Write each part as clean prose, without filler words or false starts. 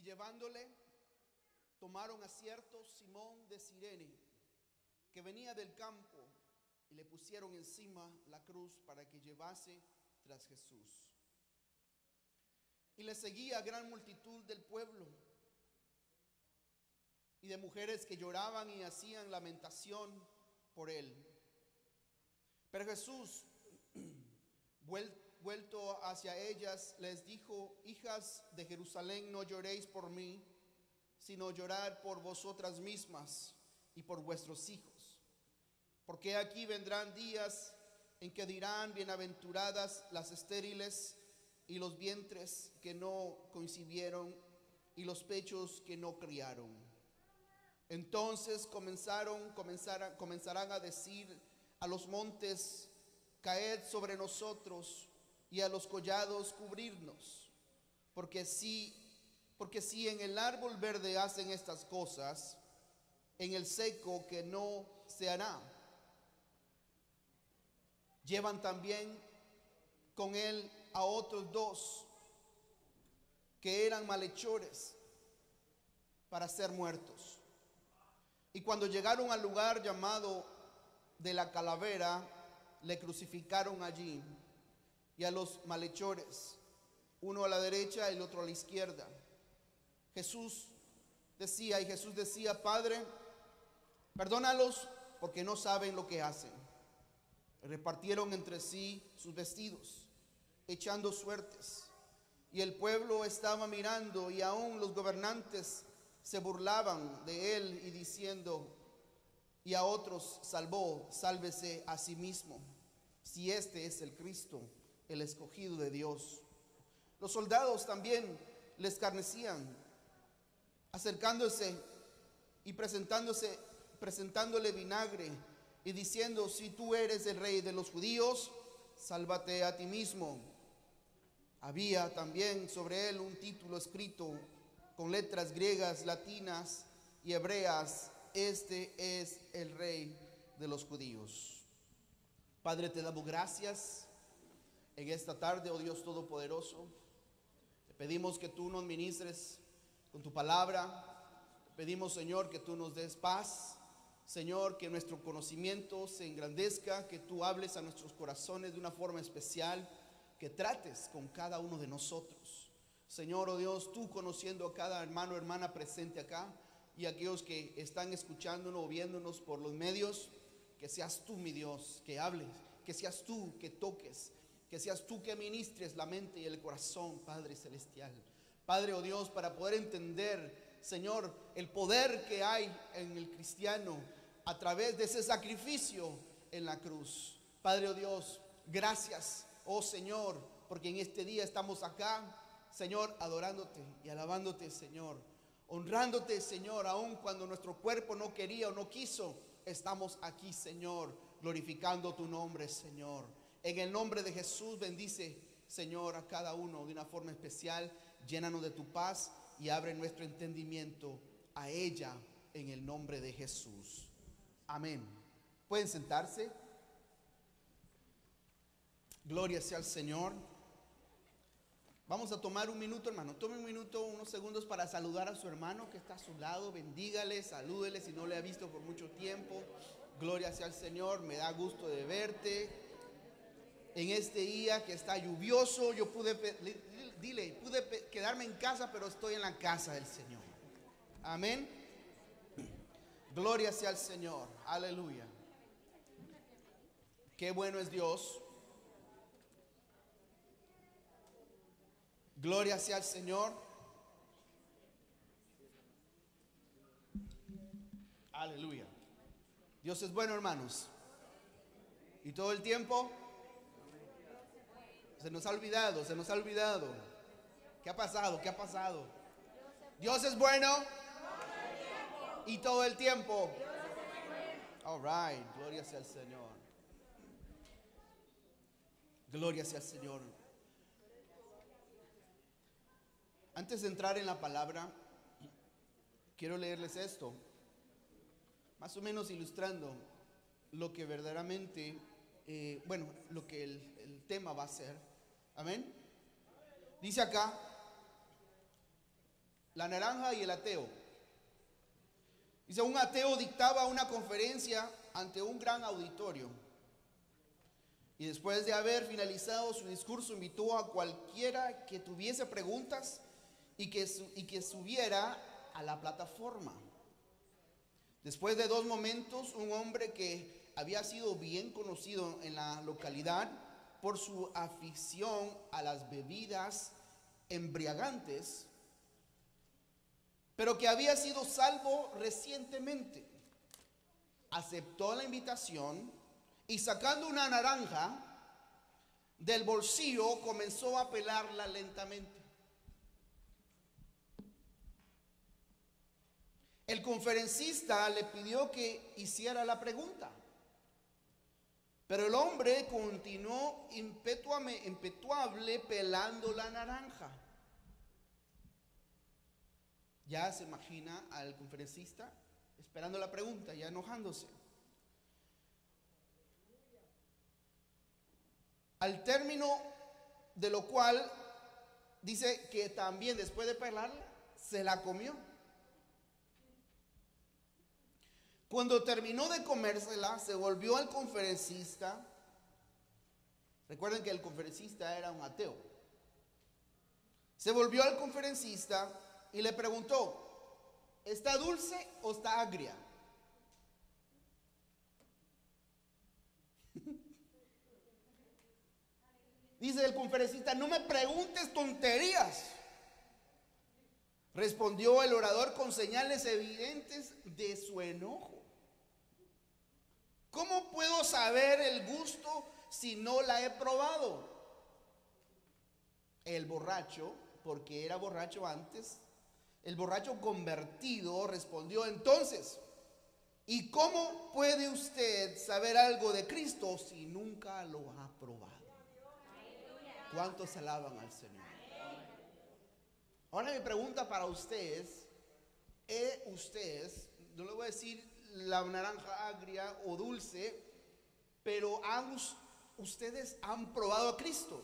llevándole, tomaron a cierto Simón de Cirene, que venía del campo, y le pusieron encima la cruz para que llevase tras Jesús. Y le seguía gran multitud del pueblo y de mujeres que lloraban y hacían lamentación por él. Pero Jesús, vuelto hacia ellas, les dijo: hijas de Jerusalén, no lloréis por mí, sino llorad por vosotras mismas y por vuestros hijos. Porque aquí vendrán días en que dirán: bienaventuradas las estériles y los vientres que no concibieron y los pechos que no criaron. Entonces comenzarán a decir a los montes: caed sobre nosotros, y a los collados cubrirnos. Porque si en el árbol verde hacen estas cosas, en el seco que no se hará. Llevan también con él a otros dos que eran malhechores para ser muertos. Y cuando llegaron al lugar llamado de la Calavera, le crucificaron allí, y a los malhechores, uno a la derecha y el otro a la izquierda. Jesús decía: Padre, perdónalos, porque no saben lo que hacen. Repartieron entre sí sus vestidos, echando suertes. Y el pueblo estaba mirando, y aún los gobernantes se burlaban de él, y diciendo: y a otros salvó, sálvese a sí mismo, si este es el Cristo, el escogido de Dios. Los soldados también le escarnecían, acercándose y presentándole vinagre, y diciendo: si tú eres el rey de los judíos, sálvate a ti mismo. Había también sobre él un título escrito con letras griegas, latinas y hebreas: este es el rey de los judíos. Padre, te damos gracias en esta tarde, oh Dios Todopoderoso. Te pedimos que tú nos ministres con tu palabra. Te pedimos, Señor, que tú nos des paz. Señor, que nuestro conocimiento se engrandezca, que tú hables a nuestros corazones de una forma especial, que trates con cada uno de nosotros. Señor, oh Dios, tú conociendo a cada hermano o hermana presente acá, y aquellos que están escuchándonos o viéndonos por los medios, que seas tú, mi Dios, que hables, que seas tú que toques, que seas tú que ministres la mente y el corazón, Padre Celestial. Padre, oh Dios, para poder entender, Señor, el poder que hay en el cristiano a través de ese sacrificio en la cruz. Padre, oh Dios, gracias, oh Señor, porque en este día estamos acá, Señor, adorándote y alabándote, Señor, honrándote, Señor, aun cuando nuestro cuerpo no quería o no quiso. Estamos aquí, Señor, glorificando tu nombre, Señor. En el nombre de Jesús, bendice, Señor, a cada uno de una forma especial. Llénanos de tu paz y abre nuestro entendimiento a ella, en el nombre de Jesús. Amén. Pueden sentarse. Gloria sea al Señor. Vamos a tomar un minuto, hermano. Tome un minuto, unos segundos, para saludar a su hermano que está a su lado. Bendígale, salúdele si no le ha visto por mucho tiempo. Gloria sea al Señor. Me da gusto de verte en este día que está lluvioso. Yo pude quedarme en casa, pero estoy en la casa del Señor. Amén. Gloria sea al Señor. Aleluya. Qué bueno es Dios. Gloria sea al Señor. Aleluya. Dios es bueno, hermanos. Y todo el tiempo se nos ha olvidado. ¿Qué ha pasado? Dios es bueno y todo el tiempo. All right. Gloria sea al Señor. Gloria sea al Señor. Antes de entrar en la palabra, quiero leerles esto, más o menos ilustrando lo que verdaderamente, lo que el tema va a ser. Amén. Dice acá: La naranja y el ateo. Dice, un ateo dictaba una conferencia ante un gran auditorio. Y después de haber finalizado su discurso, invitó a cualquiera que tuviese preguntas y que subiera a la plataforma. Después de 2 momentos, un hombre que había sido bien conocido en la localidad por su afición a las bebidas embriagantes, pero que había sido salvo recientemente, aceptó la invitación y, sacando una naranja del bolsillo, comenzó a pelarla lentamente. El conferencista le pidió que hiciera la pregunta, pero el hombre continuó impetuable pelando la naranja. Ya se imagina al conferencista esperando la pregunta, ya enojándose. Al término de lo cual dice que también después de pelarla, se la comió. Cuando terminó de comérsela, se volvió al conferencista. Recuerden que el conferencista era un ateo. Se volvió al conferencista y le preguntó, ¿está dulce o está agria? Dice el conferencista, no me preguntes tonterías. Respondió el orador con señales evidentes de su enojo. ¿Cómo puedo saber el gusto si no la he probado? El borracho, porque era borracho antes, el borracho convertido respondió entonces, ¿y cómo puede usted saber algo de Cristo si nunca lo ha probado? ¿Cuántos alaban al Señor? Ahora mi pregunta para ustedes, no le voy a decir la naranja agria o dulce, pero ustedes han probado a Cristo.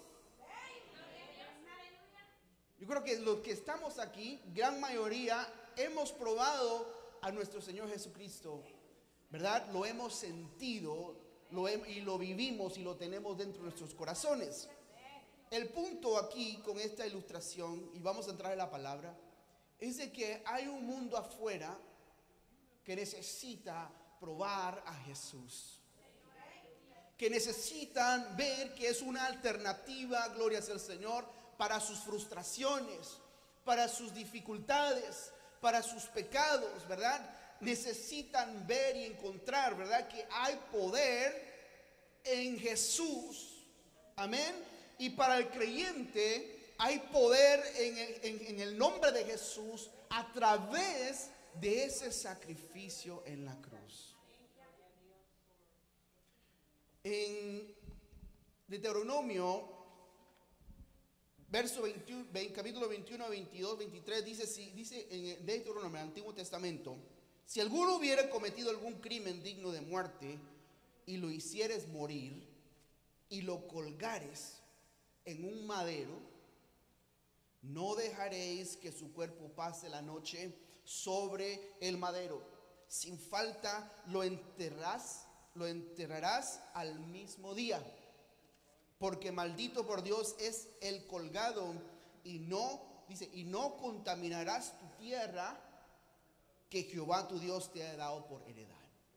Yo creo que los que estamos aquí, gran mayoría, hemos probado a nuestro Señor Jesucristo, ¿verdad? Lo hemos sentido, y lo vivimos y lo tenemos dentro de nuestros corazones. El punto aquí con esta ilustración, y vamos a entrar en la palabra, es de que hay un mundo afuera que necesita probar a Jesús, que necesitan ver que es una alternativa, gloria sea al Señor, para sus frustraciones, para sus dificultades, para sus pecados, ¿verdad? Necesitan ver y encontrar, ¿verdad?, que hay poder en Jesús. Amén. Y para el creyente hay poder en el nombre de Jesús a través de ese sacrificio en la cruz. En Deuteronomio, capítulo 21, 22, 23, dice en Deuteronomio, el Antiguo Testamento, si alguno hubiera cometido algún crimen digno de muerte y lo hicieres morir y lo colgares en un madero, no dejaréis que su cuerpo pase la noche sobre el madero. Sin falta lo enterrarás al mismo día, porque maldito por Dios es el colgado, y no contaminarás tu tierra que Jehová tu Dios te ha dado por heredad.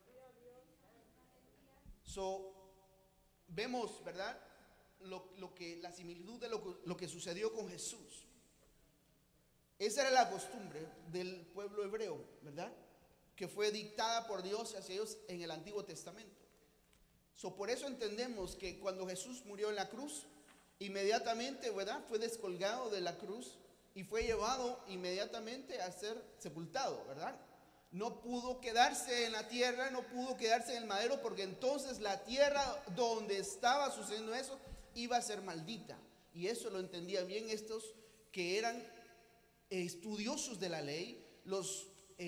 Vemos, ¿verdad?, la similitud de lo que sucedió con Jesús. Esa era la costumbre del pueblo hebreo, ¿verdad?, que fue dictada por Dios hacia ellos en el Antiguo Testamento. Por eso entendemos que cuando Jesús murió en la cruz, inmediatamente, ¿verdad?, fue descolgado de la cruz y fue llevado inmediatamente a ser sepultado, ¿verdad? No pudo quedarse en la tierra, no pudo quedarse en el madero, porque entonces la tierra donde estaba sucediendo eso iba a ser maldita. Y eso lo entendían bien estos que eran estudiosos de la ley, los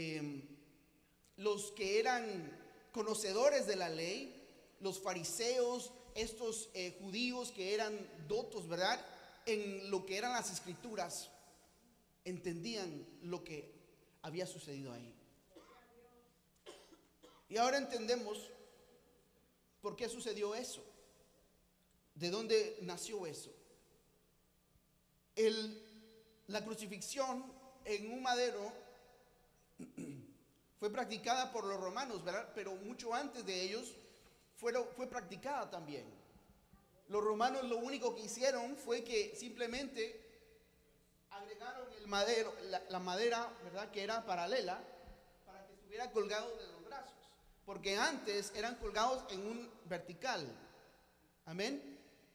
que eran conocedores de la ley, los fariseos, estos judíos que eran dotos, ¿verdad?, en lo que eran las escrituras. entendían lo que había sucedido ahí. Y ahora entendemos por qué sucedió eso, de dónde nació eso. La crucifixión en un madero fue practicada por los romanos, ¿verdad? Pero mucho antes de ellos fue practicada también. Los romanos lo único que hicieron fue que simplemente agregaron el madero, la madera, ¿verdad? Que era paralela, para que estuviera colgado de los brazos, porque antes eran colgados en un vertical. Amén.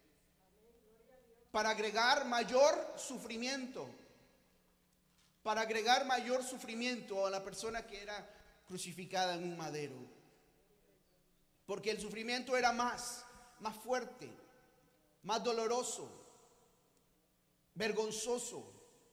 Para agregar mayor sufrimiento, para agregar mayor sufrimiento a la persona que era crucificada en un madero, porque el sufrimiento era más fuerte, más doloroso, vergonzoso.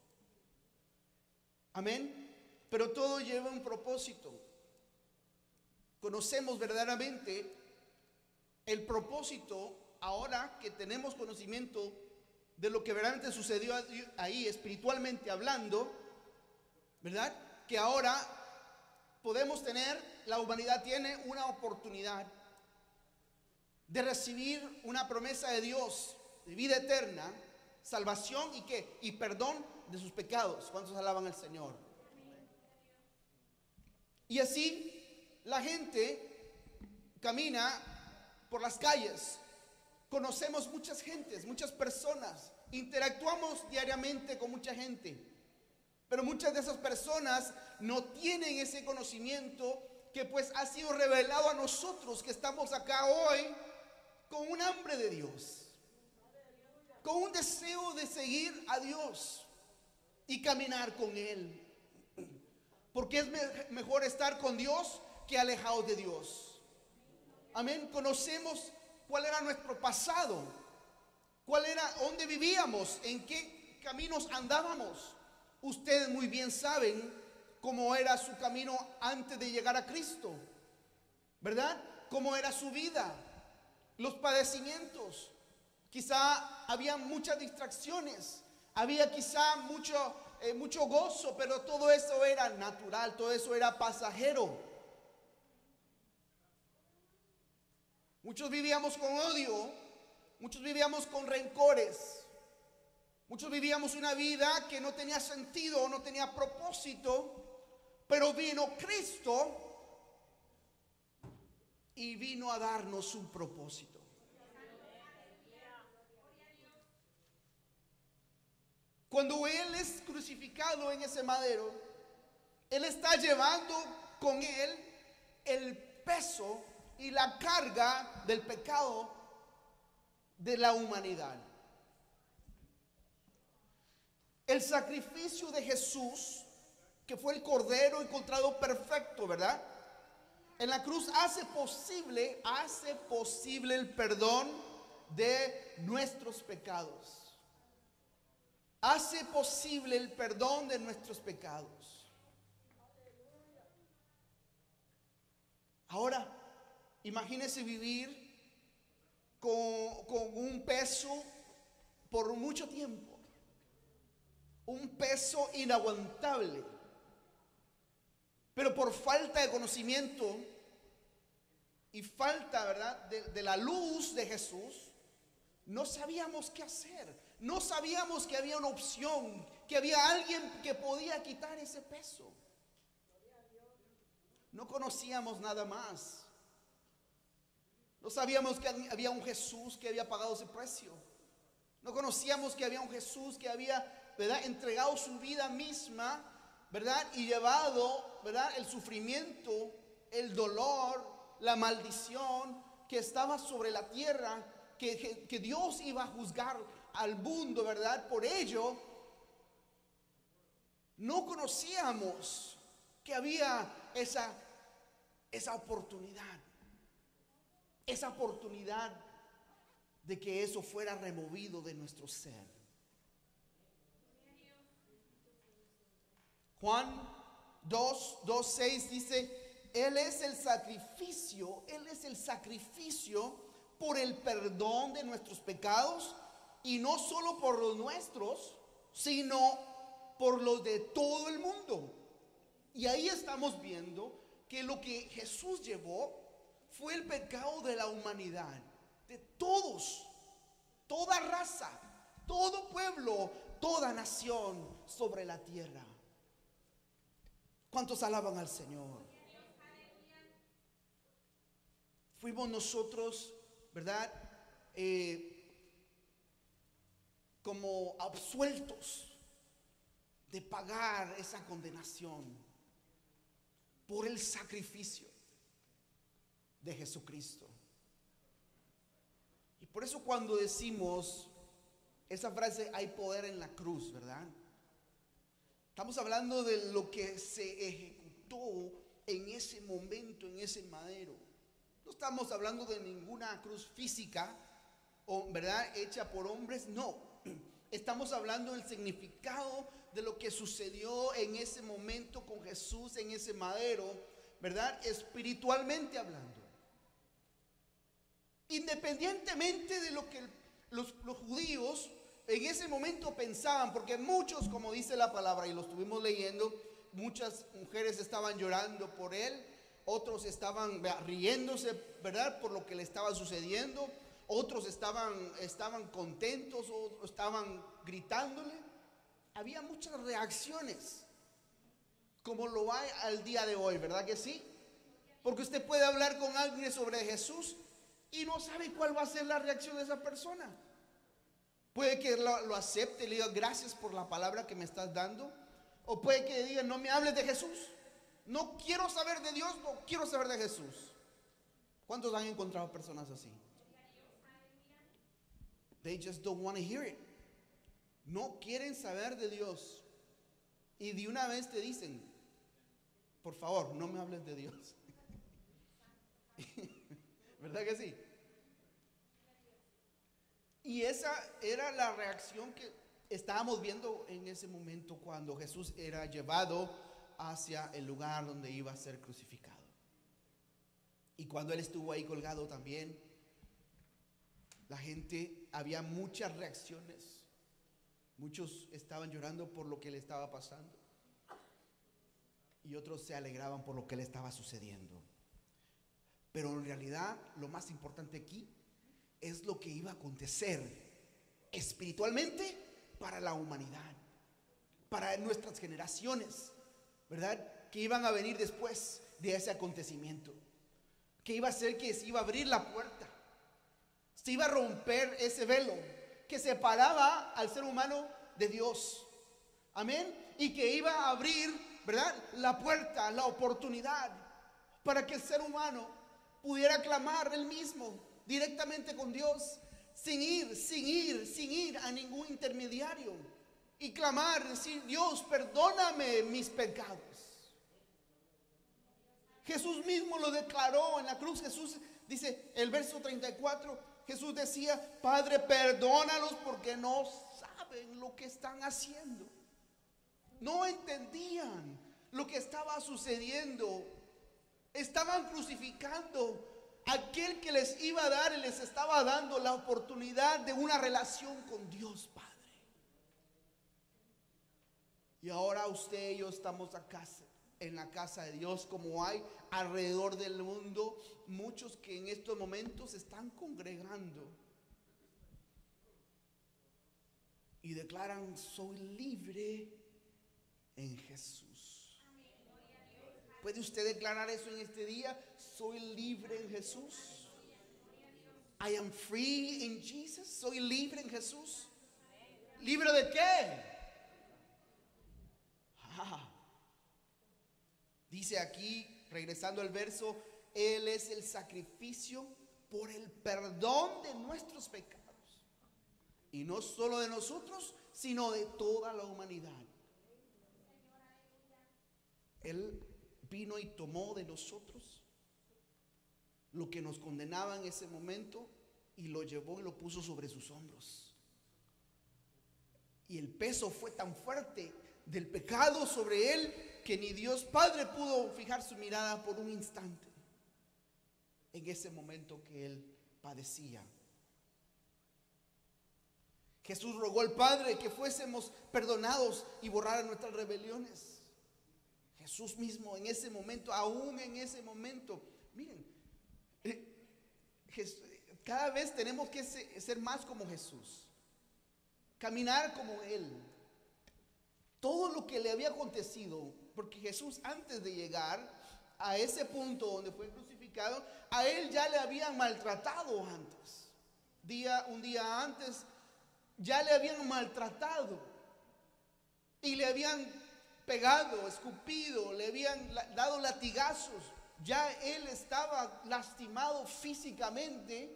Amén. Pero todo lleva un propósito. Conocemos verdaderamente el propósito ahora que tenemos conocimiento de lo que verdaderamente sucedió ahí, espiritualmente hablando, ¿verdad? Que ahora podemos tener, la humanidad tiene una oportunidad de recibir una promesa de Dios, de vida eterna, salvación y ¿qué? Y perdón de sus pecados. ¿Cuántos alaban al Señor? Y así la gente camina por las calles. Conocemos muchas gentes, muchas personas, interactuamos diariamente con mucha gente, pero muchas de esas personas no tienen ese conocimiento que pues ha sido revelado a nosotros que estamos acá hoy con un hambre de Dios, con un deseo de seguir a Dios y caminar con Él, porque es mejor estar con Dios que alejados de Dios. Amén. Conocemos cuál era nuestro pasado, dónde vivíamos, en qué caminos andábamos. Ustedes muy bien saben cómo era su camino antes de llegar a Cristo, ¿verdad? Cómo era su vida, los padecimientos. Quizá había muchas distracciones, había quizá mucho gozo, pero todo eso era natural, todo eso era pasajero. Muchos vivíamos con odio, muchos vivíamos con rencores, muchos vivíamos una vida que no tenía sentido, no tenía propósito, pero vino Cristo y vino a darnos un propósito. Cuando Él es crucificado en ese madero, Él está llevando con Él el peso y la carga del pecado de la humanidad. El sacrificio de Jesús, que fue el cordero encontrado perfecto, ¿verdad? En la cruz hace posible el perdón de nuestros pecados. Hace posible el perdón de nuestros pecados. Ahora, imagínese vivir con un peso por mucho tiempo, un peso inaguantable, pero por falta de conocimiento y falta, ¿verdad?, de la luz de Jesús, no sabíamos qué hacer, no sabíamos que había una opción, que había alguien que podía quitar ese peso. No conocíamos nada más. No sabíamos que había un Jesús que había pagado ese precio. No conocíamos que había un Jesús que había, ¿verdad?, entregado su vida misma, ¿verdad?, y llevado, ¿verdad?, el sufrimiento, el dolor, la maldición que estaba sobre la tierra, que Dios iba a juzgar al mundo, ¿verdad? Por ello, no conocíamos que había esa oportunidad. Esa oportunidad de que eso fuera removido de nuestro ser. Juan 2:6 dice: Él es el sacrificio por el perdón de nuestros pecados, y no solo por los nuestros, sino por los de todo el mundo. Y ahí estamos viendo que lo que Jesús llevó fue el pecado de la humanidad, de todos, toda raza, todo pueblo, toda nación sobre la tierra. ¿Cuántos alaban al Señor? Fuimos nosotros, ¿verdad? Como absueltos de pagar esa condenación por el sacrificio de Jesucristo. Y por eso cuando decimos esa frase, hay poder en la cruz, ¿verdad? Estamos hablando de lo que se ejecutó en ese momento, en ese madero. No estamos hablando de ninguna cruz física, ¿verdad?, hecha por hombres. No, estamos hablando del significado de lo que sucedió en ese momento con Jesús en ese madero, ¿verdad?, espiritualmente hablando. Independientemente de lo que los judíos en ese momento pensaban, porque muchos, como dice la palabra y lo estuvimos leyendo, muchas mujeres estaban llorando por él, otros estaban riéndose, ¿verdad?, por lo que le estaba sucediendo, otros estaban contentos o estaban gritándole. Había muchas reacciones, como lo hay al día de hoy, ¿verdad que sí? Porque usted puede hablar con alguien sobre Jesús y no sabe cuál va a ser la reacción de esa persona. Puede que lo acepte y le diga gracias por la palabra que me estás dando, o puede que diga no me hables de Jesús, no quiero saber de Dios, no quiero saber de Jesús. ¿Cuántos han encontrado personas así? They just don't want to hear it. No quieren saber de Dios y de una vez te dicen, por favor, no me hables de Dios. ¿Verdad que sí? Y esa era la reacción que estábamos viendo en ese momento cuando Jesús era llevado hacia el lugar donde iba a ser crucificado. Y cuando él estuvo ahí colgado también, la gente, había muchas reacciones. Muchos estaban llorando por lo que le estaba pasando y otros se alegraban por lo que le estaba sucediendo. Pero en realidad lo más importante aquí es lo que iba a acontecer espiritualmente para la humanidad, para nuestras generaciones, ¿verdad?, que iban a venir después de ese acontecimiento, que iba a ser que se iba a abrir la puerta, se iba a romper ese velo que separaba al ser humano de Dios, amén, y que iba a abrir, ¿verdad?, la puerta, la oportunidad para que el ser humano pudiera clamar él mismo directamente con Dios, sin ir a ningún intermediario, y clamar, decir, Dios, perdóname mis pecados. Jesús mismo lo declaró en la cruz. Jesús dice, el verso 34, Jesús decía, Padre, perdónalos porque no saben lo que están haciendo. No entendían lo que estaba sucediendo. Estaban crucificando a aquel que les iba a dar y les estaba dando la oportunidad de una relación con Dios Padre. Y ahora usted y yo estamos acá en la casa de Dios, como hay alrededor del mundo muchos que en estos momentos se están congregando y declaran, soy libre en Jesús. ¿Puede usted declarar eso en este día? Soy libre en Jesús. I am free in Jesus. Soy libre en Jesús. ¿Libre de qué? Dice aquí, regresando al verso, Él es el sacrificio por el perdón de nuestros pecados. Y no solo de nosotros, sino de toda la humanidad. Él vino y tomó de nosotros lo que nos condenaba en ese momento y lo llevó y lo puso sobre sus hombros. Y el peso fue tan fuerte del pecado sobre él que ni Dios Padre pudo fijar su mirada por un instante en ese momento que él padecía. Jesús rogó al Padre que fuésemos perdonados y borraran nuestras rebeliones. Jesús mismo en ese momento, aún en ese momento, miren, cada vez tenemos que ser más como Jesús, caminar como Él. Todo lo que le había acontecido, porque Jesús antes de llegar a ese punto donde fue crucificado, a Él ya le habían maltratado antes. Un día antes ya le habían maltratado y le habían pegado, escupido, le habían dado latigazos. Ya Él estaba lastimado físicamente,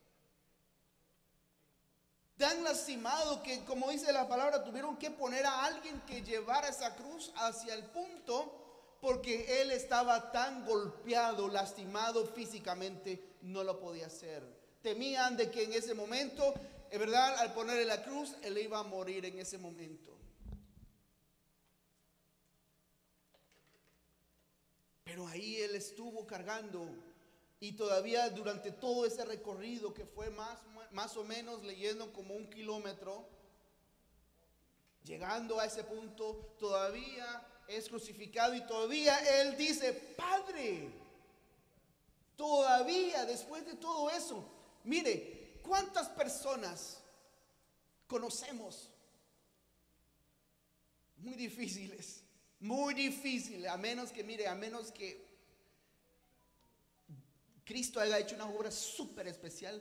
tan lastimado que, como dice la palabra, tuvieron que poner a alguien que llevara esa cruz hacia el punto, porque Él estaba tan golpeado, lastimado físicamente, no lo podía hacer. Temían de que en ese momento, es verdad, al ponerle la cruz, Él iba a morir en ese momento. Pero ahí Él estuvo cargando, y todavía durante todo ese recorrido, que fue más o menos leyendo como 1 kilómetro, llegando a ese punto, todavía es crucificado y todavía Él dice: Padre. Todavía después de todo eso, mire, ¿cuántas personas conocemos? Muy difíciles, a menos que Cristo haya hecho una obra súper especial,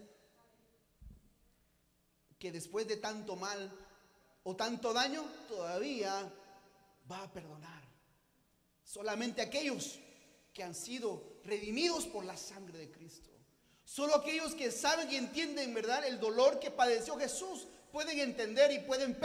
que después de tanto mal o tanto daño todavía va a perdonar. Solamente aquellos que han sido redimidos por la sangre de Cristo, solo aquellos que saben y entienden, ¿verdad?, el dolor que padeció Jesús, pueden entender y pueden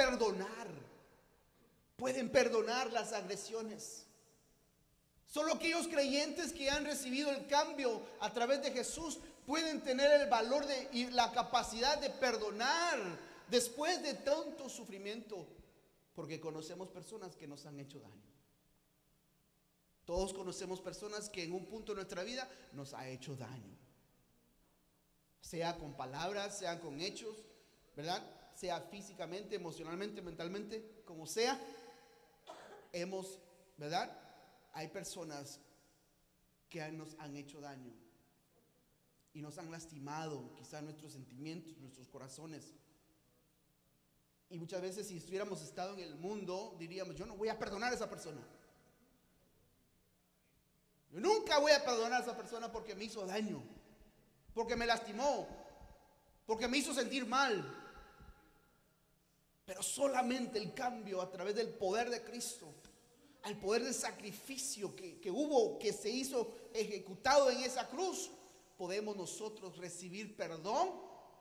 perdonar las agresiones. Solo aquellos creyentes que han recibido el cambio a través de Jesús pueden tener el valor y la capacidad de perdonar después de tanto sufrimiento, porque conocemos personas que nos han hecho daño. Todos conocemos personas que en un punto de nuestra vida nos ha hecho daño, sea con palabras, sea con hechos, ¿verdad? Sea físicamente, emocionalmente, mentalmente, como sea, ¿verdad? Hay personas que nos han hecho daño y nos han lastimado quizá nuestros sentimientos, nuestros corazones. Y muchas veces, si hubiéramos estado en el mundo, diríamos: yo no voy a perdonar a esa persona. Yo nunca voy a perdonar a esa persona porque me hizo daño, porque me lastimó, porque me hizo sentir mal. Pero solamente el cambio a través del poder de Cristo, al poder del sacrificio que se hizo ejecutado en esa cruz, podemos nosotros recibir perdón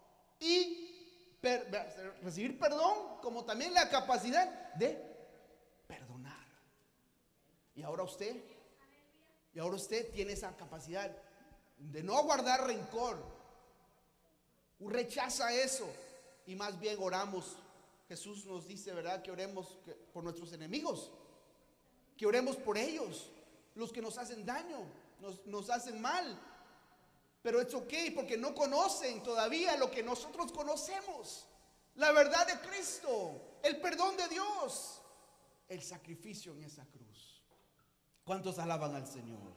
como también la capacidad de perdonar. Y ahora usted tiene esa capacidad de no guardar rencor. Rechaza eso y más bien oramos. Jesús nos dice, ¿verdad?, que oremos por nuestros enemigos, que oremos por ellos, los que nos hacen daño, nos hacen mal. Pero es ok, porque no conocen todavía lo que nosotros conocemos: la verdad de Cristo, el perdón de Dios, el sacrificio en esa cruz. ¿Cuántos alaban al Señor?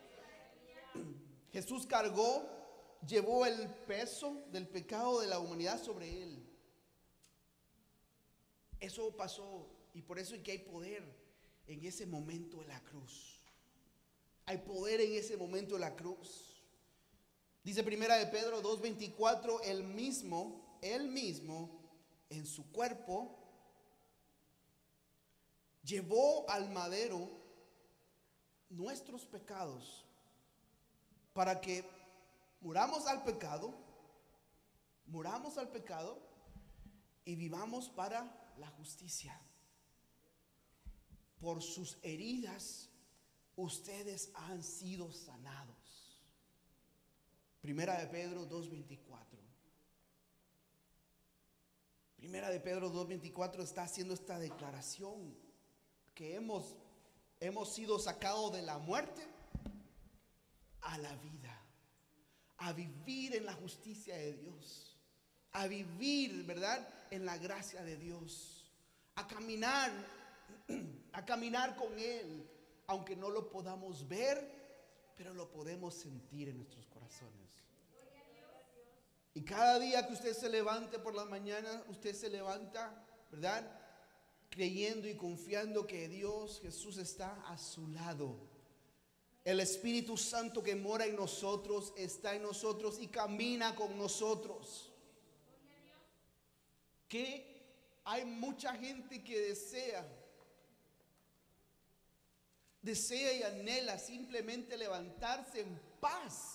Jesús llevó el peso del pecado de la humanidad sobre Él. Eso pasó, y por eso es que hay poder en ese momento de la cruz. Hay poder en ese momento de la cruz. Dice Primera de Pedro 2:24, Él mismo en su cuerpo llevó al madero nuestros pecados, para que muramos al pecado y vivamos para la justicia. Por sus heridas ustedes han sido sanados. Primera de Pedro 2:24. Primera de Pedro 2:24 está haciendo esta declaración, que hemos sido sacados de la muerte a la vida, a vivir en la justicia de Dios, a vivir, ¿verdad?, en la gracia de Dios, a caminar con Él, aunque no lo podamos ver, pero lo podemos sentir en nuestros corazones. Y cada día que usted se levante por la mañana, usted se levanta, ¿verdad?, creyendo y confiando que Dios, Jesús, está a su lado. El Espíritu Santo que mora en nosotros está en nosotros y camina con nosotros. Que hay mucha gente que desea y anhela simplemente levantarse en paz,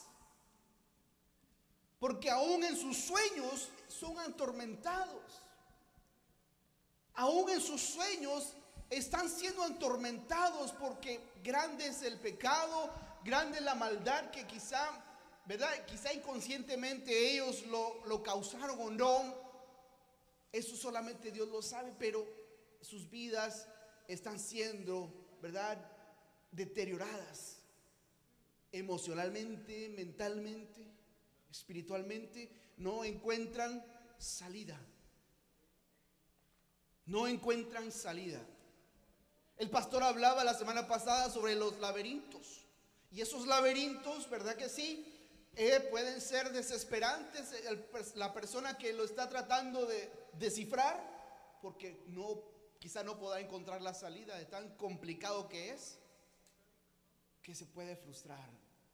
porque aún en sus sueños son atormentados. Aún en sus sueños están siendo atormentados, porque grande es el pecado, grande es la maldad que quizá, ¿verdad?, quizá inconscientemente ellos lo causaron o no. Eso solamente Dios lo sabe, pero sus vidas están siendo, ¿verdad?, deterioradas emocionalmente, mentalmente, espiritualmente. No encuentran salida. No encuentran salida. El pastor hablaba la semana pasada sobre los laberintos. Y esos laberintos, ¿verdad que sí? Pueden ser desesperantes. La persona que lo está tratando de descifrar, porque quizá no pueda encontrar la salida de tan complicado que es, que se puede frustrar.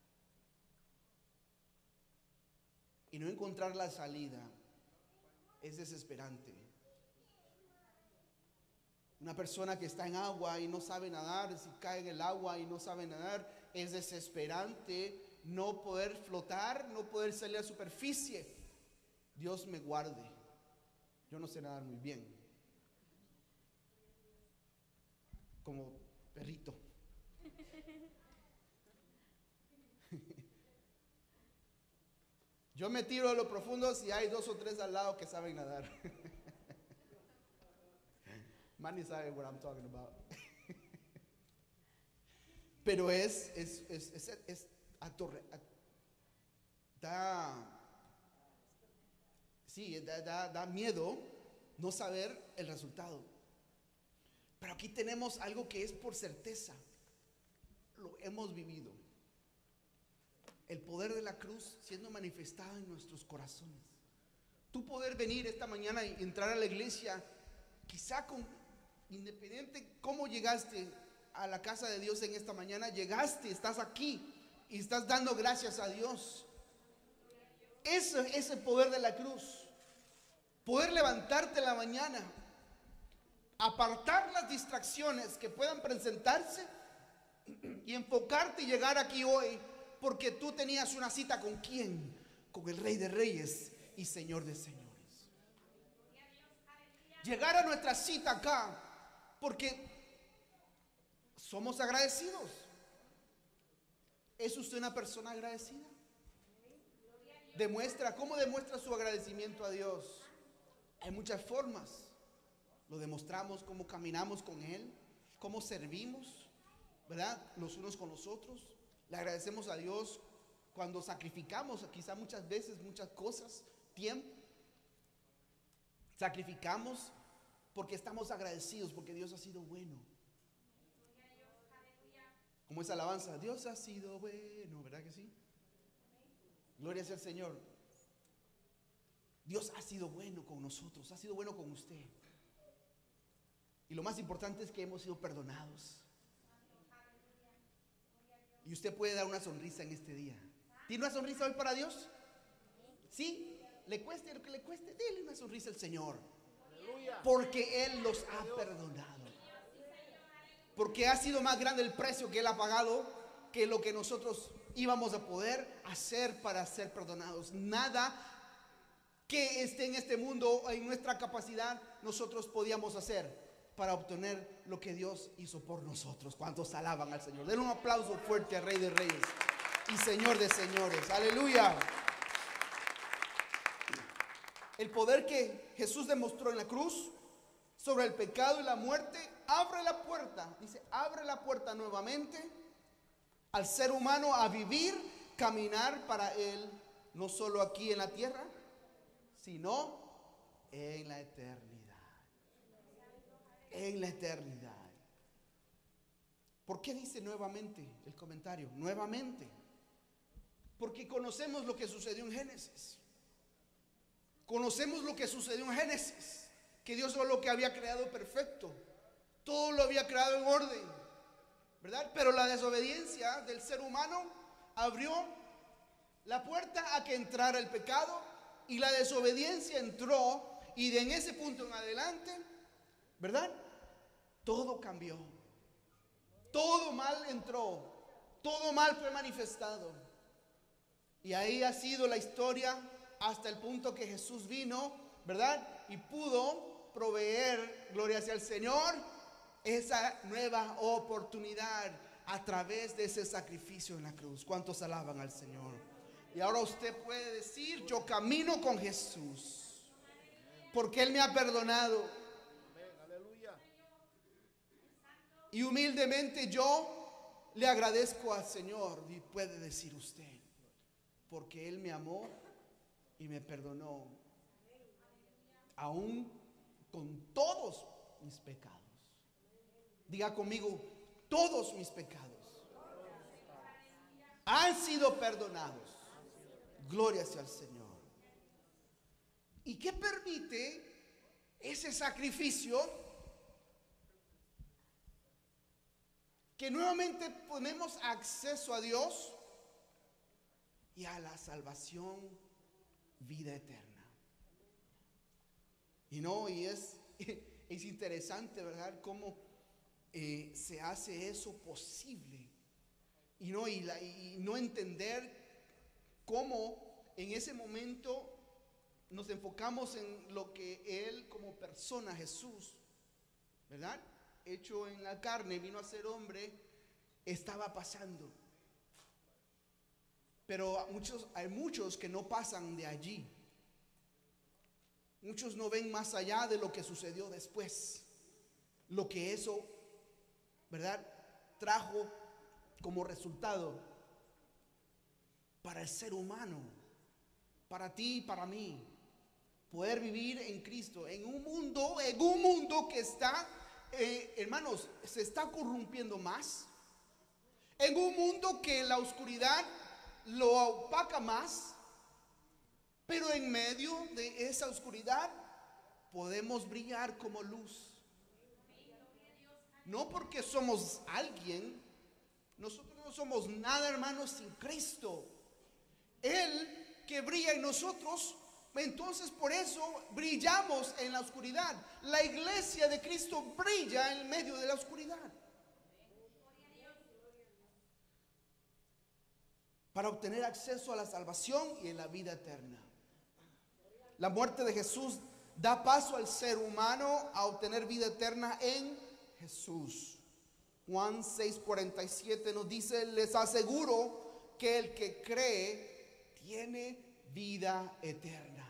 Y no encontrar la salida es desesperante. Una persona que está en agua y no sabe nadar, si cae en el agua y no sabe nadar, es desesperante no poder flotar, no poder salir a la superficie. Dios me guarde. Yo no sé nadar muy bien, como perrito. Yo me tiro a lo profundo si hay 2 o 3 al lado que saben nadar. Manny sabe what I'm talking about. Pero da miedo no saber el resultado. Pero aquí tenemos algo que es por certeza. Lo hemos vivido. El poder de la cruz siendo manifestado en nuestros corazones. Tú poder venir esta mañana y entrar a la iglesia, quizá independiente cómo llegaste a la casa de Dios en esta mañana, llegaste, estás aquí y estás dando gracias a Dios. Ese es el poder de la cruz. Poder levantarte en la mañana, apartar las distracciones que puedan presentarse y enfocarte y llegar aquí hoy, porque tú tenías una cita ¿con quién? Con el Rey de Reyes y Señor de Señores. Llegar a nuestra cita acá porque somos agradecidos. ¿Es usted una persona agradecida? ¿Cómo demuestra su agradecimiento a Dios? Hay muchas formas. Lo demostramos cómo caminamos con Él, cómo servimos, ¿verdad?, los unos con los otros. Le agradecemos a Dios cuando sacrificamos, quizá muchas veces, muchas cosas, tiempo. Sacrificamos porque estamos agradecidos, porque Dios ha sido bueno. Como esa alabanza, Dios ha sido bueno, ¿verdad que sí? Gloria sea al Señor. Dios ha sido bueno con nosotros, ha sido bueno con usted. Y lo más importante es que hemos sido perdonados. Y usted puede dar una sonrisa en este día. ¿Tiene una sonrisa hoy para Dios? ¿Sí? Le cueste lo que le cueste, déle una sonrisa al Señor. Porque Él los ha perdonado. Porque ha sido más grande el precio que Él ha pagado que lo que nosotros íbamos a poder hacer para ser perdonados. Nada que esté en este mundo, en nuestra capacidad, nosotros podíamos hacer para obtener lo que Dios hizo por nosotros. ¿Cuántos alaban al Señor? Denle un aplauso fuerte al Rey de Reyes y Señor de Señores. Aleluya. El poder que Jesús demostró en la cruz sobre el pecado y la muerte abre la puerta, dice, abre la puerta nuevamente al ser humano a vivir, caminar para Él, no solo aquí en la tierra, sino en la eternidad. En la eternidad. ¿Por qué dice nuevamente el comentario? Nuevamente. Porque conocemos lo que sucedió en Génesis. Conocemos lo que sucedió en Génesis. Que Dios solo que había creado perfecto. Todo lo había creado en orden, ¿verdad? Pero la desobediencia del ser humano abrió la puerta a que entrara el pecado. Y la desobediencia entró. Y de en ese punto en adelante, ¿verdad? Todo cambió. Todo mal entró. Todo mal fue manifestado. Y ahí ha sido la historia hasta el punto que Jesús vino, ¿verdad? Y pudo proveer, gloria sea al Señor, esa nueva oportunidad a través de ese sacrificio en la cruz. ¿Cuántos alaban al Señor? Y ahora usted puede decir: yo camino con Jesús porque Él me ha perdonado. Y humildemente yo le agradezco al Señor. Y puede decir usted: porque Él me amó y me perdonó, aún con todos mis pecados. Diga conmigo: todos mis pecados han sido perdonados. Gloria sea al Señor. ¿Y qué permite ese sacrificio? Que nuevamente ponemos acceso a Dios y a la salvación, vida eterna. Y es interesante, ¿verdad? Cómo se hace eso posible. Y no entender cómo en ese momento nos enfocamos en lo que Él como persona, Jesús, ¿verdad? Hecho en la carne, vino a ser hombre, estaba pasando. Pero hay muchos que no pasan de allí. Muchos no ven más allá de lo que sucedió después. Lo que eso, ¿verdad?, trajo como resultado para el ser humano, para ti y para mí. Poder vivir en Cristo en un mundo que está, hermanos, se está corrompiendo más. En un mundo que la oscuridad lo opaca más. Pero en medio de esa oscuridad podemos brillar como luz. No porque somos alguien. Nosotros no somos nada, hermanos, sin Cristo. Él que brilla en nosotros, entonces por eso brillamos en la oscuridad. La iglesia de Cristo brilla en medio de la oscuridad. Para obtener acceso a la salvación y en la vida eterna. La muerte de Jesús da paso al ser humano a obtener vida eterna en Jesús. Juan 6:47 nos dice: les aseguro que el que cree tiene vida eterna.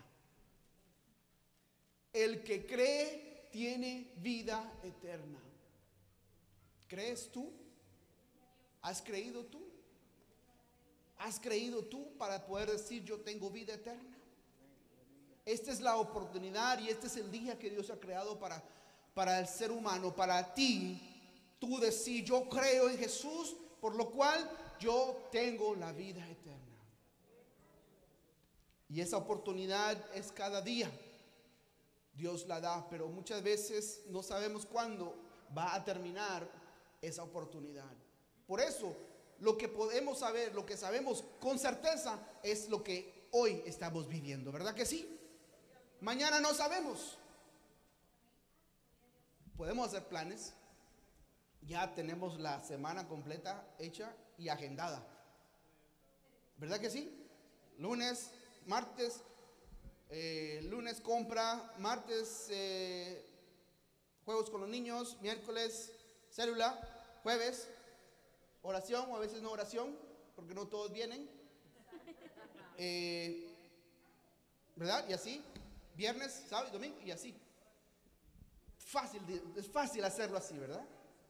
El que cree tiene vida eterna. ¿Crees tú? ¿Has creído tú? ¿Has creído tú para poder decir: yo tengo vida eterna? Esta es la oportunidad y este es el día que Dios ha creado para el ser humano, para ti. Tú decir: yo creo en Jesús, por lo cual yo tengo la vida eterna. Y esa oportunidad es cada día. Dios la da, pero muchas veces no sabemos cuándo va a terminar esa oportunidad. Por eso, lo que podemos saber, lo que sabemos con certeza, es lo que hoy estamos viviendo, ¿verdad que sí? Mañana no sabemos. Podemos hacer planes. Ya tenemos la semana completa hecha y agendada, ¿verdad que sí? Lunes, martes, lunes compra, martes juegos con los niños, miércoles célula, jueves oración, o a veces no oración, porque no todos vienen, ¿verdad? Y así, viernes, sábado y domingo, y así. Es fácil hacerlo así, ¿verdad?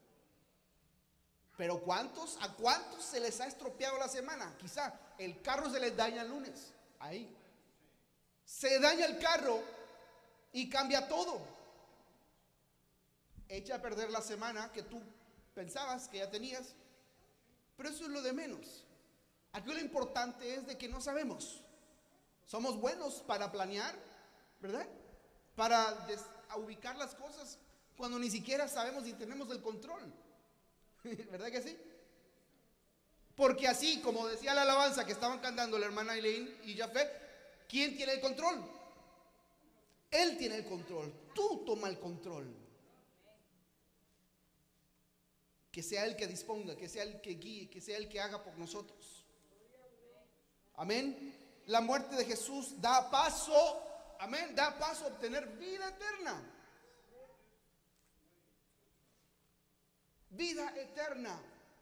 Pero ¿a cuántos se les ha estropeado la semana? Quizá el carro se les daña el lunes, ahí. Se daña el carro y cambia todo. Echa a perder la semana que tú pensabas que ya tenías. Pero eso es lo de menos. Aquí lo importante es de que no sabemos. Somos buenos para planear, ¿verdad? Para ubicar las cosas cuando ni siquiera sabemos y tenemos el control. ¿Verdad que sí? Porque así, como decía la alabanza que estaban cantando la hermana Eileen y Jafé, ¿quién tiene el control? Él tiene el control. Tú toma el control. Que sea Él que disponga, que sea Él que guíe, que sea Él que haga por nosotros. Amén. La muerte de Jesús da paso, amén, da paso a obtener vida eterna. Vida eterna.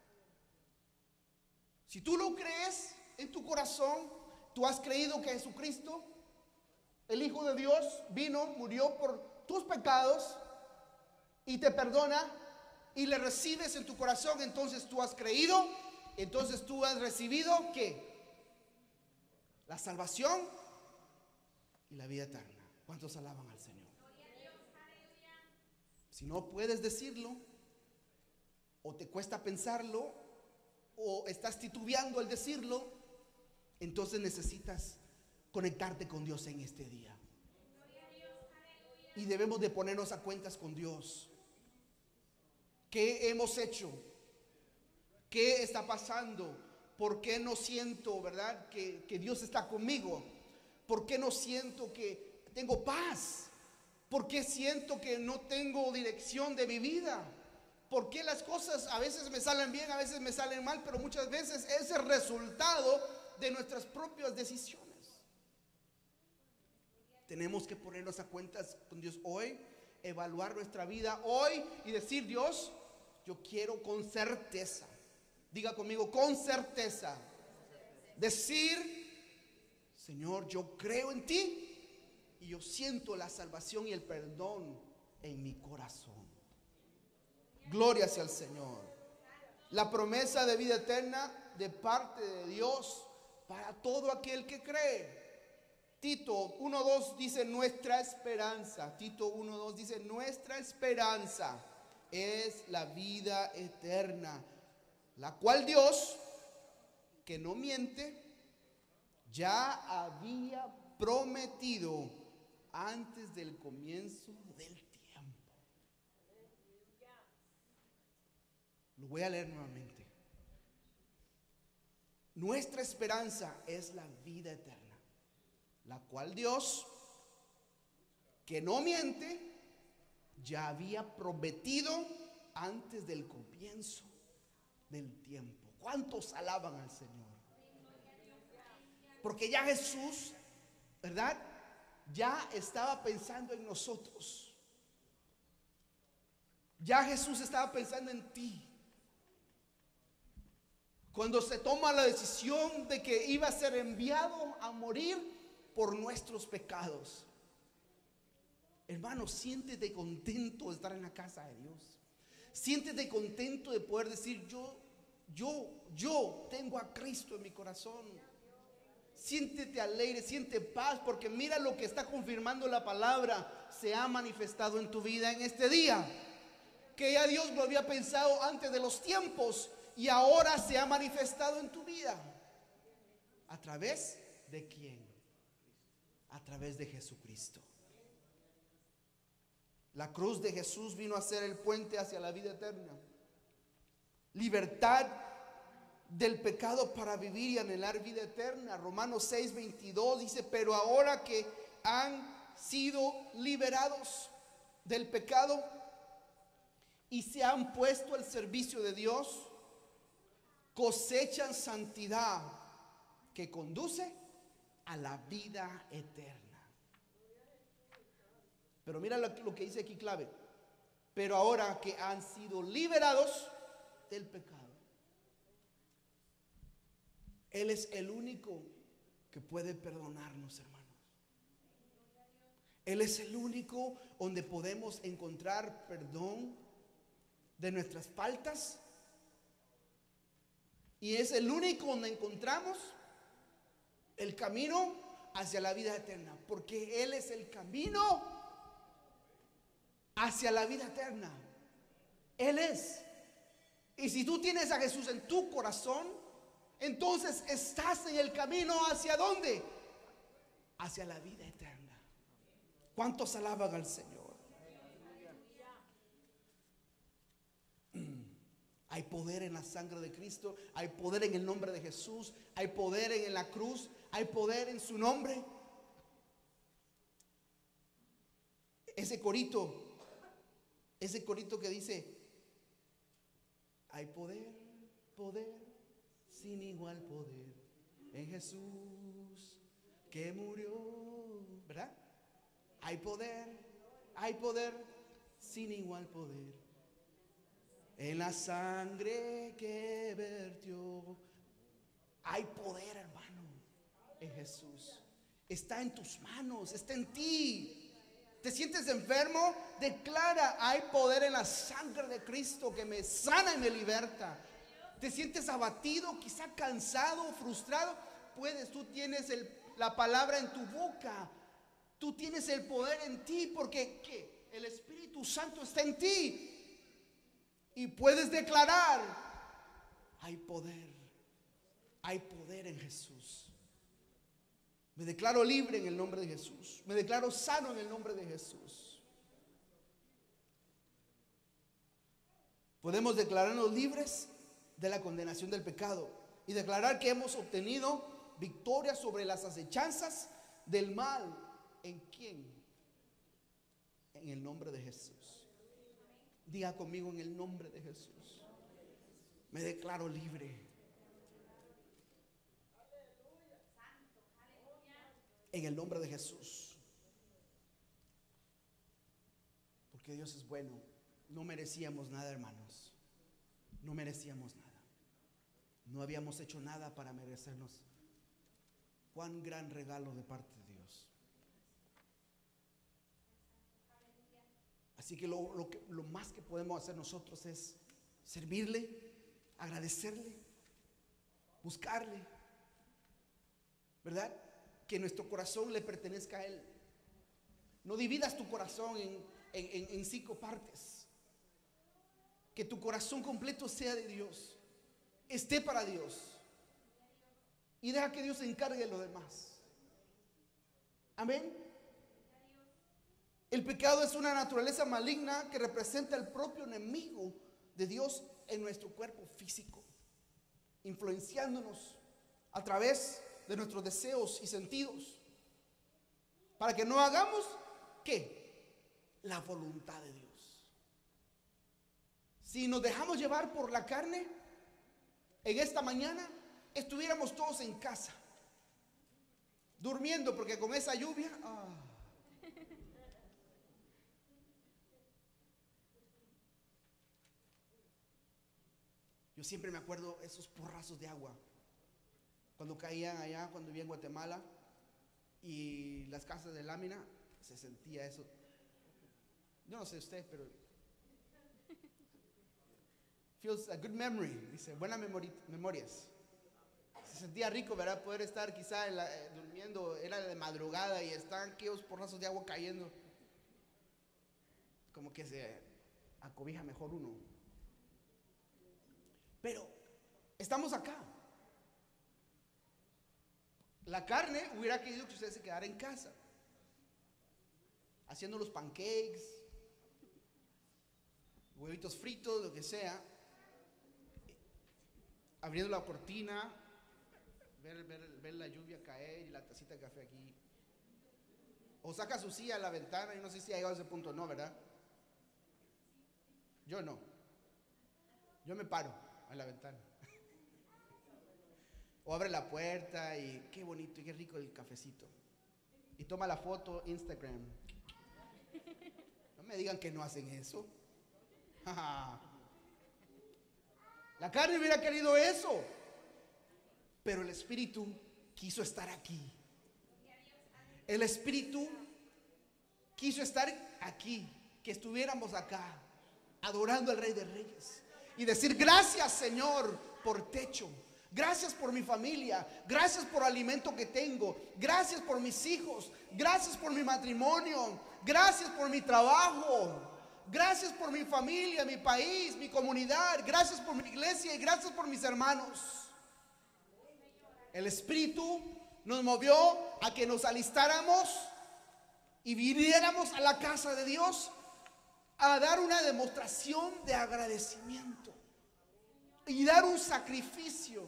Si tú lo crees en tu corazón, tú has creído que Jesucristo, el Hijo de Dios, vino, murió por tus pecados y te perdona y le recibes en tu corazón, entonces tú has creído, entonces tú has recibido ¿qué? La salvación y la vida eterna. ¿Cuántos alaban al Señor? Si no puedes decirlo, o te cuesta pensarlo, o estás titubeando al decirlo, entonces necesitas conectarte con Dios en este día. Y debemos de ponernos a cuentas con Dios. ¿Qué hemos hecho? ¿Qué está pasando? ¿Por qué no siento, verdad, que Dios está conmigo? ¿Por qué no siento que tengo paz? ¿Por qué siento que no tengo dirección de mi vida? ¿Por qué las cosas a veces me salen bien, a veces me salen mal? Pero muchas veces es el resultado de nuestras propias decisiones. Tenemos que ponernos a cuentas con Dios hoy, evaluar nuestra vida hoy y decir: Dios, yo quiero con certeza, diga conmigo, con certeza, decir: Señor, yo creo en ti y yo siento la salvación y el perdón en mi corazón. Gloria sea al Señor. La promesa de vida eterna de parte de Dios para todo aquel que cree. Tito 1:2 dice nuestra esperanza. Tito 1:2 dice nuestra esperanza es la vida eterna, la cual Dios, que no miente, ya había prometido antes del comienzo del tiempo. Lo voy a leer nuevamente. Nuestra esperanza es la vida eterna, la cual Dios, que no miente, ya había prometido antes del comienzo del tiempo. ¿Cuántos alaban al Señor? Porque ya Jesús, ¿verdad? Ya estaba pensando en nosotros. Ya Jesús estaba pensando en ti. Cuando se toma la decisión de que iba a ser enviado a morir por nuestros pecados. Hermano, siéntete contento de estar en la casa de Dios. Siéntete contento de poder decir: yo tengo a Cristo en mi corazón. Siéntete alegre, siente paz, porque mira lo que está confirmando la palabra. Se ha manifestado en tu vida en este día. Que ya Dios lo había pensado antes de los tiempos y ahora se ha manifestado en tu vida. ¿A través de quién? A través de Jesucristo. La cruz de Jesús vino a ser el puente hacia la vida eterna. Libertad del pecado para vivir y anhelar vida eterna. Romanos 6:22 dice: pero ahora que han sido liberados del pecado y se han puesto al servicio de Dios, cosechan santidad que conduce a la vida eterna. Pero mira lo que dice aquí clave: pero ahora que han sido liberados del pecado. Él es el único que puede perdonarnos, hermanos. Él es el único donde podemos encontrar perdón de nuestras faltas. Y es el único donde encontramos el camino hacia la vida eterna, porque Él es el camino hacia la vida eterna. Él es. Y si tú tienes a Jesús en tu corazón, entonces estás en el camino hacia ¿dónde? Hacia la vida eterna. ¿Cuántos alaban al Señor? Hay poder en la sangre de Cristo, hay poder en el nombre de Jesús, hay poder en la cruz, hay poder en su nombre. Ese corito que dice: hay poder, poder, sin igual poder en Jesús que murió, ¿verdad? Hay poder, sin igual poder en la sangre que vertió. Hay poder, hermano, en Jesús. Está en tus manos, está en ti. ¿Te sientes enfermo? Declara: hay poder en la sangre de Cristo que me sana y me liberta. ¿Te sientes abatido, quizá cansado, frustrado? Tú tienes la palabra en tu boca. Tú tienes el poder en ti, porque ¿qué? El Espíritu Santo está en ti. Y puedes declarar: hay poder en Jesús. Me declaro libre en el nombre de Jesús. Me declaro sano en el nombre de Jesús. Podemos declararnos libres de la condenación del pecado y declarar que hemos obtenido victoria sobre las acechanzas del mal. ¿En quién? En el nombre de Jesús. Diga conmigo: en el nombre de Jesús. Me declaro libre. En el nombre de Jesús. Porque Dios es bueno. No merecíamos nada, hermanos. No merecíamos nada. No habíamos hecho nada para merecernos. Cuán gran regalo de parte de Dios. Así que lo más que podemos hacer nosotros es servirle, agradecerle, buscarle, ¿verdad? Que nuestro corazón le pertenezca a Él. No dividas tu corazón en 5 partes. Que tu corazón completo sea de Dios, esté para Dios, y deja que Dios se encargue de lo demás. Amén. El pecado es una naturaleza maligna que representa el propio enemigo de Dios en nuestro cuerpo físico, influenciándonos a través de nuestros deseos y sentidos, para que no hagamos ¿qué? La voluntad de Dios. Si nos dejamos llevar por la carne, en esta mañana estuviéramos todos en casa, durmiendo, porque con esa lluvia yo siempre me acuerdo esos porrazos de agua cuando caían allá, cuando vivía en Guatemala, y las casas de lámina, se sentía eso. Yo no sé usted, pero feels a good memory, dice, buenas memorias. Se sentía rico, ¿verdad? Poder estar quizá durmiendo, era de madrugada y están aquellos porrazos de agua cayendo. Como que se acobija mejor uno. Pero estamos acá. La carne hubiera querido que usted se quedara en casa, haciendo los pancakes, huevitos fritos, lo que sea, abriendo la cortina, ver la lluvia caer y la tacita de café aquí. O saca su silla a la ventana. Yo no sé si ha llegado a ese punto, no, ¿verdad? Yo no. Yo me paro a la ventana. O abre la puerta y qué bonito y qué rico el cafecito. Y toma la foto, Instagram. No me digan que no hacen eso. La carne hubiera querido eso, pero el Espíritu quiso estar aquí. El Espíritu quiso estar aquí, que estuviéramos acá, adorando al Rey de Reyes y decir: gracias, Señor, por techo. Gracias por mi familia. Gracias por el alimento que tengo. Gracias por mis hijos. Gracias por mi matrimonio. Gracias por mi trabajo. Gracias por mi familia, mi país, mi comunidad. Gracias por mi iglesia y gracias por mis hermanos. El Espíritu nos movió a que nos alistáramos y viniéramos a la casa de Dios a dar una demostración de agradecimiento y dar un sacrificio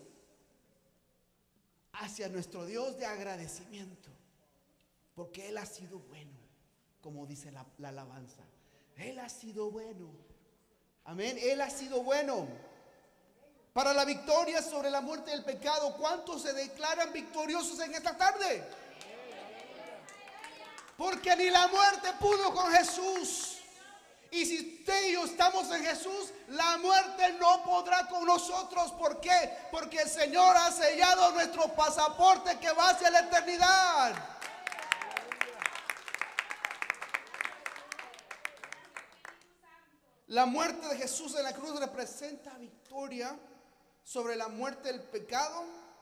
hacia nuestro Dios de agradecimiento, porque Él ha sido bueno, como dice la alabanza. Él ha sido bueno. Amén. Él ha sido bueno. Para la victoria sobre la muerte del pecado, ¿cuántos se declaran victoriosos en esta tarde? Porque ni la muerte pudo con Jesús. Y si usted y yo estamos en Jesús, la muerte no podrá con nosotros. ¿Por qué? Porque el Señor ha sellado nuestro pasaporte que va hacia la eternidad. La muerte de Jesús en la cruz representa victoria sobre la muerte del pecado.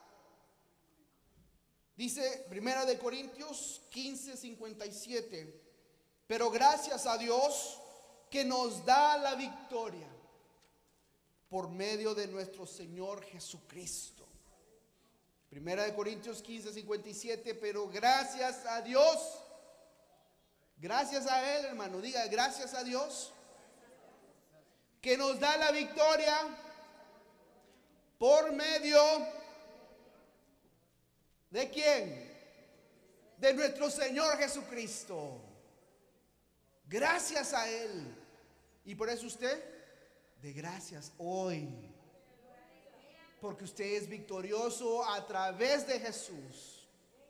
Dice 1 de Corintios 15:57. Pero gracias a Dios que nos da la victoria por medio de nuestro Señor Jesucristo. 1 de Corintios 15:57. Pero gracias a Dios, gracias a Él, hermano, diga gracias a Dios, que nos da la victoria por medio ¿de quién? De nuestro Señor Jesucristo. Gracias a Él. Y por eso usted, de gracias hoy. Porque usted es victorioso a través de Jesús.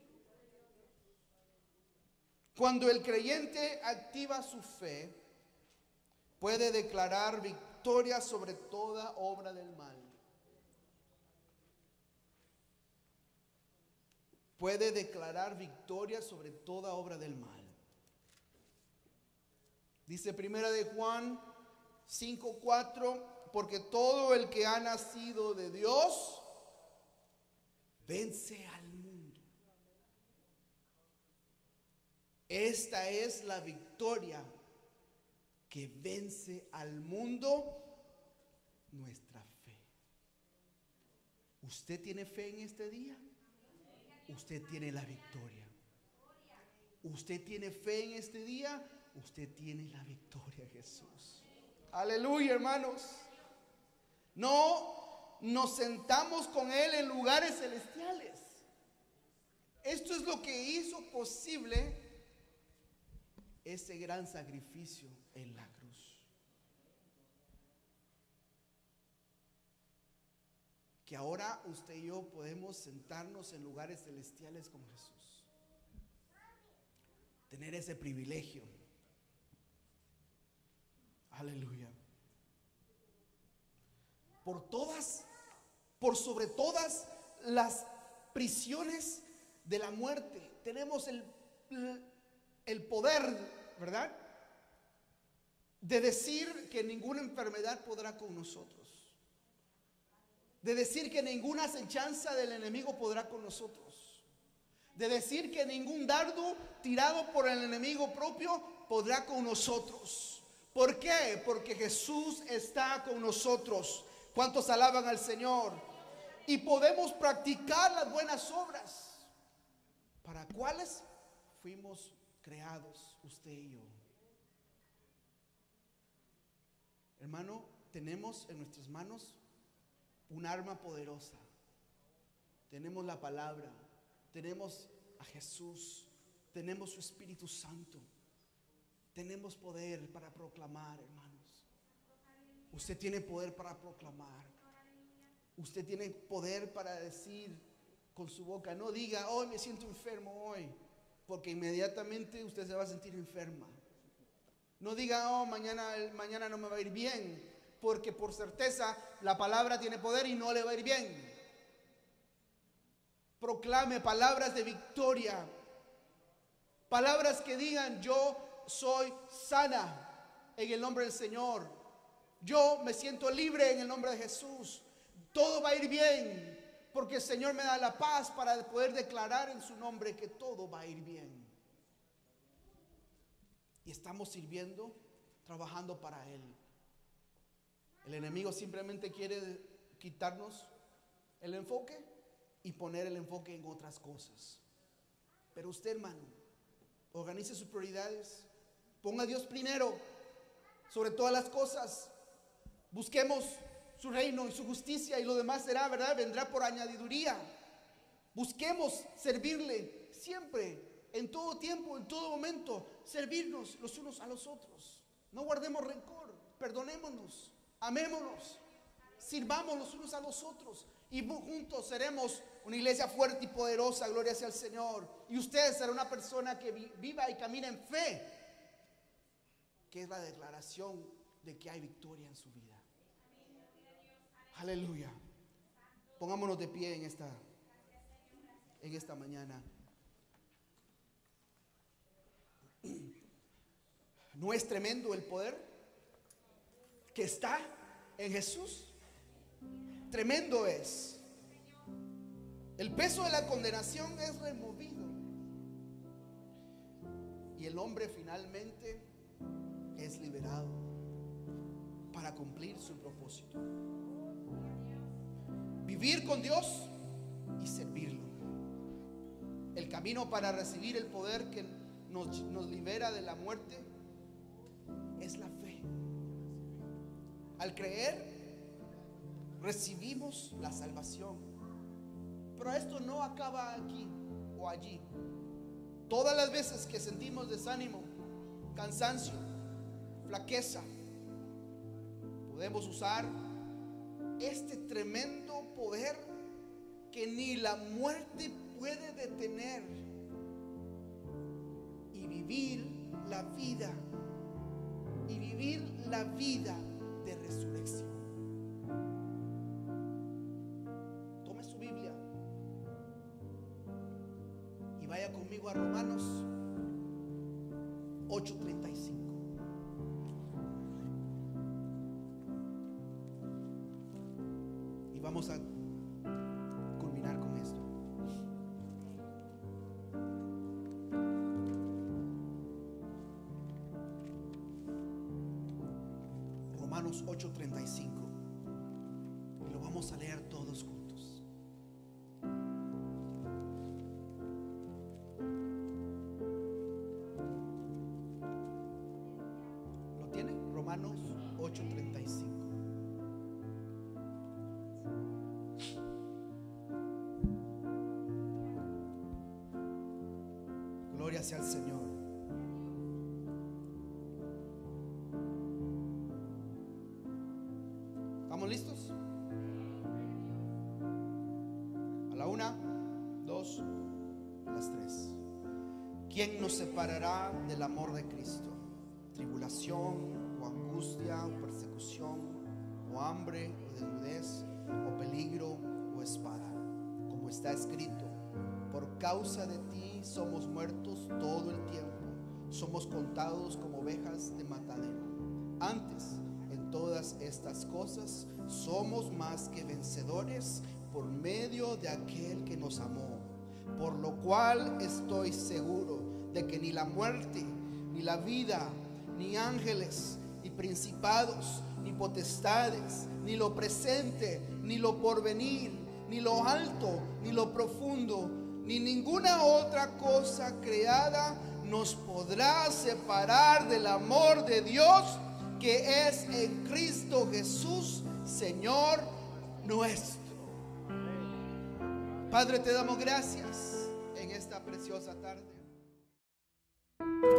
Cuando el creyente activa su fe, puede declarar victoria sobre toda obra del mal. Puede declarar victoria sobre toda obra del mal. Dice 1 de Juan 5:4, porque todo el que ha nacido de Dios vence al mundo. Esta es la victoria que vence al mundo, nuestra fe. ¿Usted tiene fe en este día? Usted tiene la victoria. ¿Usted tiene fe en este día? Usted tiene la victoria, Jesús. Aleluya, hermanos. No nos sentamos con Él en lugares celestiales. Esto es lo que hizo posible ese gran sacrificio en la cruz. Que ahora usted y yo podemos sentarnos en lugares celestiales con Jesús. Tener ese privilegio. Aleluya. Por sobre todas las prisiones de la muerte, tenemos el poder, ¿verdad?, de decir que ninguna enfermedad podrá con nosotros, de decir que ninguna acechanza del enemigo podrá con nosotros, de decir que ningún dardo tirado por el enemigo propio podrá con nosotros. ¿Por qué? Porque Jesús está con nosotros. ¿Cuántos alaban al Señor? Y podemos practicar las buenas obras, para cuales fuimos creados, usted y yo. Hermano, tenemos en nuestras manos un arma poderosa. Tenemos la palabra, tenemos a Jesús, tenemos su Espíritu Santo, tenemos poder para proclamar, hermanos. Usted tiene poder para proclamar. Usted tiene poder para decir con su boca. No diga, hoy me siento enfermo hoy, porque inmediatamente usted se va a sentir enferma. No diga, oh, mañana no me va a ir bien, porque por certeza la palabra tiene poder y no le va a ir bien. Proclame palabras de victoria, palabras que digan, yo soy sana en el nombre del Señor. Yo me siento libre en el nombre de Jesús. Todo va a ir bien. porque el Señor me da la paz para poder declarar en su nombre que todo va a ir bien. Y estamos sirviendo, trabajando para Él. El enemigo simplemente quiere quitarnos el enfoque y poner el enfoque en otras cosas. Pero usted, hermano, organice sus prioridades, ponga a Dios primero sobre todas las cosas. Busquemos su reino y su justicia, y lo demás será, ¿verdad? Vendrá por añadiduría. Busquemos servirle siempre, en todo tiempo, en todo momento, servirnos los unos a los otros. No guardemos rencor, perdonémonos, amémonos, sirvamos los unos a los otros, y juntos seremos una iglesia fuerte y poderosa. Gloria sea al Señor. Y usted será una persona que viva y camina en fe, que es la declaración de que hay victoria en su vida. Aleluya. Pongámonos de pie en esta mañana. ¿No es tremendo el poder que está en Jesús? Tremendo es. El peso de la condenación es removido, y el hombre finalmente es liberado para cumplir su propósito. Vivir con Dios y servirlo. El camino para recibir el poder que nos libera de la muerte es la fe. Al creer, recibimos la salvación. Pero esto no acaba aquí o allí. Todas las veces que sentimos desánimo, cansancio, flaqueza, podemos usar este tremendo poder que ni la muerte puede detener, y vivir la vida de resurrección. Tome su Biblia y vaya conmigo a Romanos 8:35. Y vamos a culminar con esto. Romanos 8:35. Y lo vamos a leer todos juntos. ¿Lo tiene? Romanos 8:35. Gloria sea al Señor. ¿Estamos listos? A la 1, 2, a las 3. ¿Quién nos separará del amor de Cristo? Tribulación, o angustia, o persecución, o hambre, o desnudez, o peligro, o espada. Como está escrito: por causa de ti somos muertos todo el tiempo, somos contados como ovejas de matadero. Antes, en todas estas cosas, somos más que vencedores por medio de aquel que nos amó. Por lo cual estoy seguro de que ni la muerte, ni la vida, ni ángeles, ni principados, ni potestades, ni lo presente, ni lo porvenir, ni lo alto, ni lo profundo, ni ninguna otra cosa creada nos podrá separar del amor de Dios que es en Cristo Jesús, Señor nuestro. Padre, te damos gracias en esta preciosa tarde.